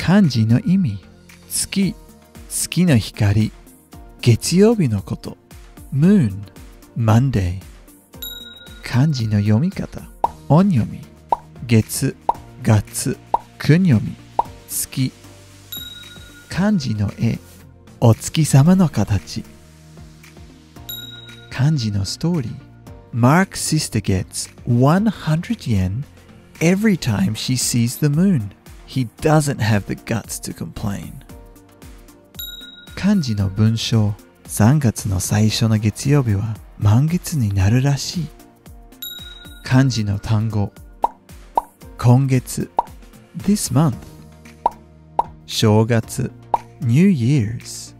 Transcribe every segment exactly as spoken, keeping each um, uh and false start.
漢字の意味。月、月の光。月曜日のこと。moon、Monday。漢字の読み方。音読み。月、月。訓読み。月。漢字の絵。お月様の形。漢字のストーリー。Mark's sister gets one hundred yen every time she sees the moon. He doesn't have the guts to complain. 漢字の文章。さんがつの最初の月曜日は満月になるらしい。漢字の単語。今月。This month。正月。New Year's。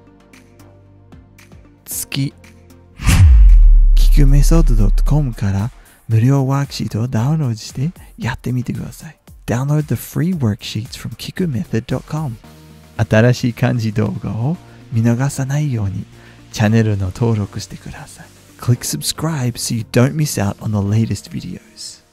月。キクメソッド ドットコム から無料ワークシートをダウンロードしてやってみてください。Download the free worksheets from kiku method ドットコム。新しい漢字動画を見逃さないようにチャンネルの登録してください。Click subscribe so you don't miss out on the latest videos.